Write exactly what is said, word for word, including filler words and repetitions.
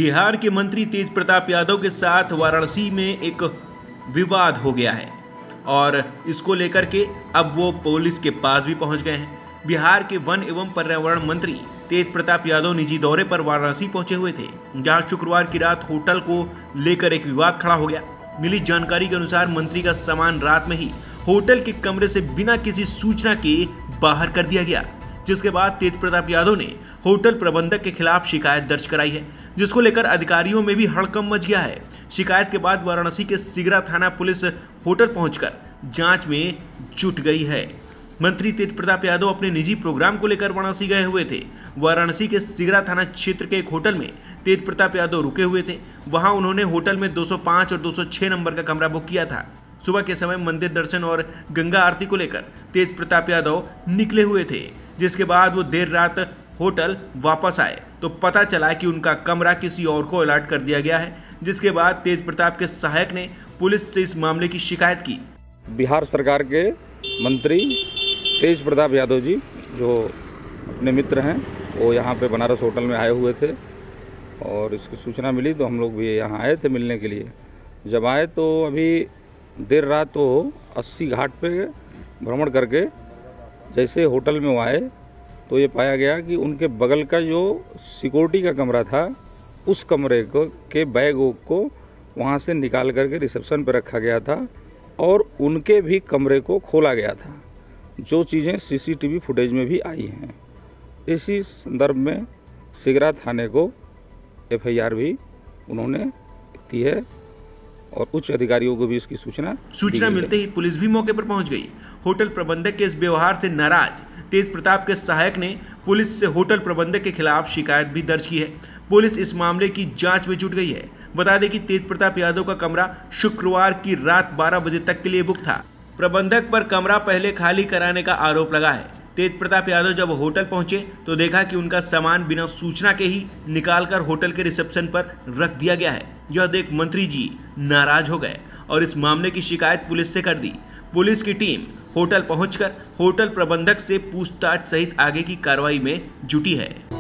बिहार के मंत्री तेज प्रताप यादव के साथ वाराणसी में एक विवाद हो गया है और इसको लेकर के अब वो पुलिस के पास भी पहुंच गए हैं। बिहार के वन एवं पर्यावरण मंत्री तेज प्रताप यादव निजी दौरे पर वाराणसी पहुंचे हुए थे, जहां शुक्रवार की रात होटल को लेकर एक विवाद खड़ा हो गया। मिली जानकारी के अनुसार मंत्री का सामान रात में ही होटल के कमरे से बिना किसी सूचना के बाहर कर दिया गया, जिसके बाद तेज प्रताप यादव ने होटल प्रबंधक के खिलाफ शिकायत दर्ज कराई है, जिसको लेकर अधिकारियों में भी हड़कंप मच गया है। शिकायत के बाद वाराणसी के सिगरा थाना पुलिस होटल पहुंचकर जांच में जुट गई है। मंत्री तेज प्रताप यादव अपने निजी प्रोग्राम को लेकर वाराणसी गए हुए थे। वाराणसी के सिगरा थाना क्षेत्र के एक होटल में तेज प्रताप यादव रुके हुए थे। वहां उन्होंने होटल में दो सौ पाँच और दो सौ छह नंबर का कमरा बुक किया था। सुबह के समय मंदिर दर्शन और गंगा आरती को लेकर तेज प्रताप यादव निकले हुए थे, जिसके बाद वो देर रात होटल वापस आए तो पता चला कि उनका कमरा किसी और को अलॉट कर दिया गया है, जिसके बाद तेज प्रताप के सहायक ने पुलिस से इस मामले की शिकायत की। बिहार सरकार के मंत्री तेज प्रताप यादव जी, जो अपने मित्र हैं, वो यहाँ पे बनारस होटल में आए हुए थे और इसकी सूचना मिली तो हम लोग भी यहाँ आए थे मिलने के लिए। जब आए तो अभी देर रात वो अस्सी घाट पे भ्रमण करके जैसे होटल में वो आए तो ये पाया गया कि उनके बगल का जो सिक्योरिटी का कमरा था, उस कमरे को के बैग को वहाँ से निकाल करके रिसेप्शन पर रखा गया था और उनके भी कमरे को खोला गया था, जो चीज़ें सीसीटीवी फुटेज में भी आई हैं। इसी संदर्भ में सिगरा थाने को एफआईआर भी उन्होंने दी है और उच्च अधिकारियों को भी इसकी सूचना सूचना मिलते ही पुलिस भी मौके पर पहुंच गई। होटल प्रबंधक के इस व्यवहार से नाराज तेज प्रताप के सहायक ने पुलिस से होटल प्रबंधक के खिलाफ शिकायत भी दर्ज की है। पुलिस इस मामले की जांच में जुट गई है। बता दें कि तेज प्रताप यादव का कमरा शुक्रवार की रात बारह बजे तक के लिए बुक था। प्रबंधक पर कमरा पहले खाली कराने का आरोप लगा है। तेज प्रताप यादव जब होटल पहुंचे तो देखा कि उनका सामान बिना सूचना के ही निकालकर होटल के रिसेप्शन पर रख दिया गया है। यह देख मंत्री जी नाराज हो गए और इस मामले की शिकायत पुलिस से कर दी। पुलिस की टीम होटल पहुंचकर होटल प्रबंधक से पूछताछ सहित आगे की कार्रवाई में जुटी है।